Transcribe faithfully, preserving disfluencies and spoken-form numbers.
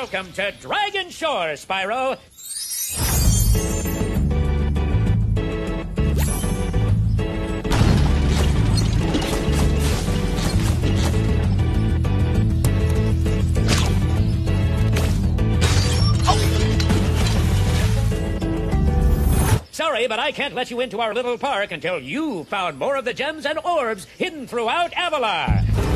Welcome to Dragon Shore, Spyro. Sorry, but I can't let you into our little park until you've found more of the gems and orbs hidden throughout Avalar.